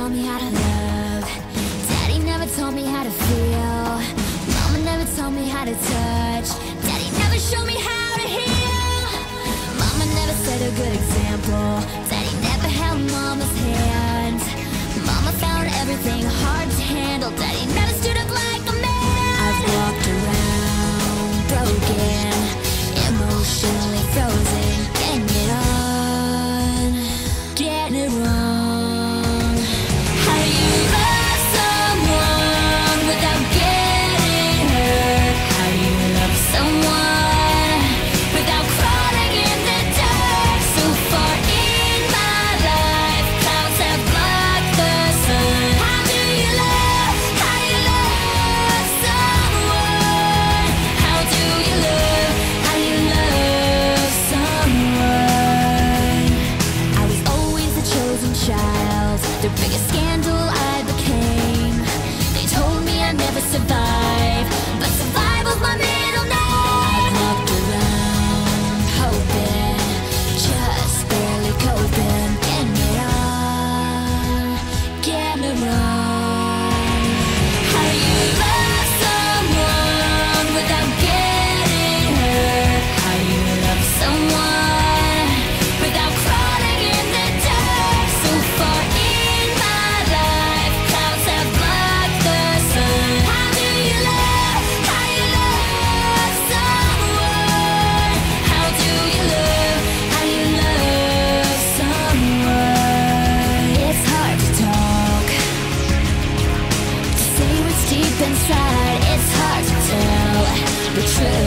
taught me how to love. Daddy never taught me how to feel. Mama never taught me how to touch. Daddy never showed me how to heal. Mama never set a good example. Daddy never held mama's hand. Mama found everything hard to handle. Daddy never stood up like a man. I've walked around broken, emotionally frozen, getting it on, getting it wrong. How do you love someone without getting hurt? How do you love someone without crawling in the dark? So far in my life, clouds have blocked the sun. How do you love someone? How do you love someone? I was always the chosen child, the biggest scandal I became. They told me I'd never survive, but survival's my middle name. I've walked around hoping, just barely coping, getting it on, getting it wrong. How do you love someone without getting hurt? How do you love someone without crawling in the dark? So far in my life, clouds have blocked the sun. How do you love someone? How do you love someone? It's hard to talk, to say what's deep inside. It's hard to tell the truth.